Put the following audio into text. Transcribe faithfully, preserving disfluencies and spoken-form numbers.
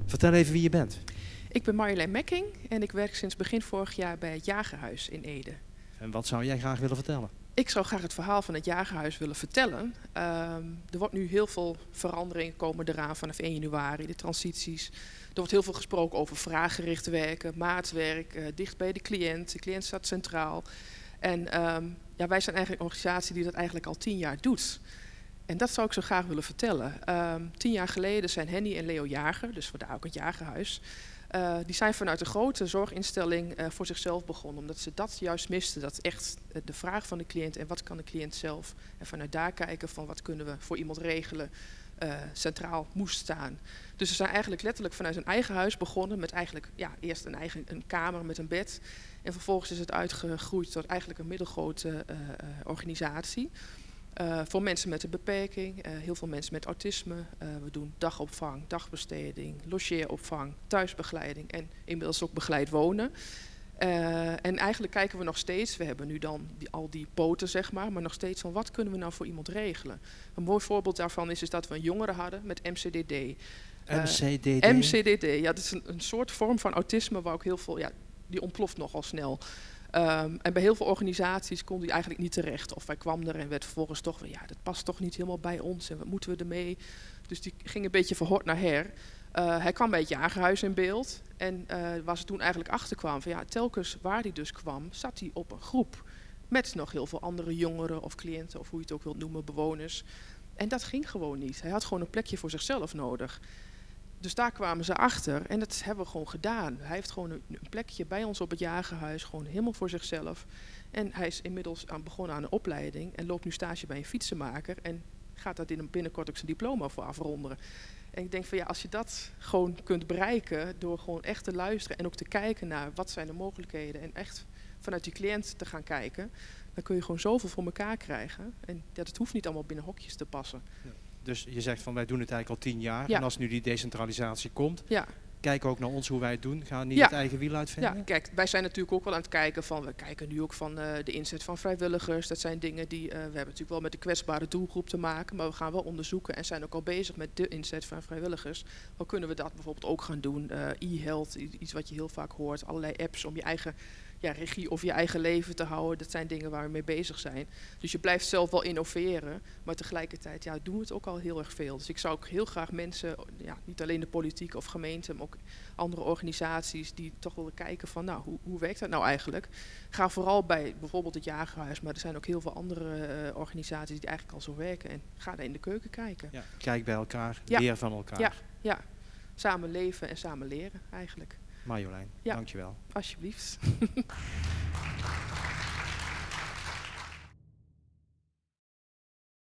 Vertel even wie je bent. Ik ben Marjolein Mekking en ik werk sinds begin vorig jaar bij het Jagerhuis in Ede. En wat zou jij graag willen vertellen? Ik zou graag het verhaal van het Jagerhuis willen vertellen. Um, er wordt nu heel veel veranderingen komen eraan vanaf één januari, de transities. Er wordt heel veel gesproken over vraaggericht werken, maatwerk, uh, dicht bij de cliënt. De cliënt staat centraal. En um, ja, wij zijn eigenlijk een organisatie die dat eigenlijk al tien jaar doet. En dat zou ik zo graag willen vertellen. Um, tien jaar geleden zijn Henny en Leo Jager, dus vandaar ook het Jagerhuis, Uh, die zijn vanuit een grote zorginstelling uh, voor zichzelf begonnen. Omdat ze dat juist misten. Dat echt uh, de vraag van de cliënt en wat kan de cliënt zelf. En vanuit daar kijken van wat kunnen we voor iemand regelen. Uh, centraal moest staan. Dus ze zijn eigenlijk letterlijk vanuit hun eigen huis begonnen. Met eigenlijk ja, eerst een eigen een kamer met een bed. En vervolgens is het uitgegroeid tot eigenlijk een middelgrote uh, uh, organisatie. Uh, voor mensen met een beperking, uh, heel veel mensen met autisme. Uh, we doen dagopvang, dagbesteding, logeeropvang, thuisbegeleiding en inmiddels ook begeleid wonen. Uh, en eigenlijk kijken we nog steeds, we hebben nu dan die, al die poten zeg maar, maar nog steeds van wat kunnen we nou voor iemand regelen. Een mooi voorbeeld daarvan is, is dat we een jongere hadden met M C D D. Uh, M C D D? M C D D, ja, dat is een, een soort vorm van autisme waar ook heel veel, ja, die ontploft nogal snel. Um, en bij heel veel organisaties kon hij eigenlijk niet terecht. Of hij kwam er en werd vervolgens toch van ja, dat past toch niet helemaal bij ons en wat moeten we ermee? Dus die ging een beetje van hort naar her. Uh, hij kwam bij het Jagerhuis in beeld. En uh, waar ze toen eigenlijk achter kwam van ja, telkens waar hij dus kwam, zat hij op een groep. Met nog heel veel andere jongeren of cliënten of hoe je het ook wilt noemen, bewoners. En dat ging gewoon niet. Hij had gewoon een plekje voor zichzelf nodig. Dus daar kwamen ze achter en dat hebben we gewoon gedaan. Hij heeft gewoon een, een plekje bij ons op het Jagerhuis, gewoon helemaal voor zichzelf. En hij is inmiddels aan, begonnen aan een opleiding en loopt nu stage bij een fietsenmaker. En gaat daar binnenkort ook zijn diploma voor afronden. En ik denk van ja, als je dat gewoon kunt bereiken door gewoon echt te luisteren en ook te kijken naar wat zijn de mogelijkheden. En echt vanuit die cliënt te gaan kijken, dan kun je gewoon zoveel voor elkaar krijgen. En ja, dat hoeft niet allemaal binnen hokjes te passen. Ja. Dus je zegt van wij doen het eigenlijk al tien jaar. Ja. En als nu die decentralisatie komt, ja. kijk ook naar ons hoe wij het doen. Gaan niet ja. het eigen wiel uitvinden. Ja, kijk, wij zijn natuurlijk ook wel aan het kijken van, we kijken nu ook van uh, de inzet van vrijwilligers. Dat zijn dingen die, uh, we hebben natuurlijk wel met de kwetsbare doelgroep te maken, maar we gaan wel onderzoeken en zijn ook al bezig met de inzet van vrijwilligers. Hoe kunnen we dat bijvoorbeeld ook gaan doen? Uh, e-health, iets wat je heel vaak hoort, allerlei apps om je eigen ja, regie over je eigen leven te houden. Dat zijn dingen waar we mee bezig zijn. Dus je blijft zelf wel innoveren, maar tegelijkertijd ja, doen we het ook al heel erg veel. Dus ik zou ook heel graag mensen, ja, niet alleen de politiek of gemeenten, maar ook andere organisaties die toch willen kijken van, nou, hoe, hoe werkt dat nou eigenlijk? Ga vooral bij bijvoorbeeld het Jagerhuis, maar er zijn ook heel veel andere uh, organisaties die eigenlijk al zo werken. En ga daar in de keuken kijken. Ja, kijk bij elkaar, ja. leer van elkaar. Ja, ja, samen leven en samen leren eigenlijk. Marjolein, ja. dankjewel. Alsjeblieft.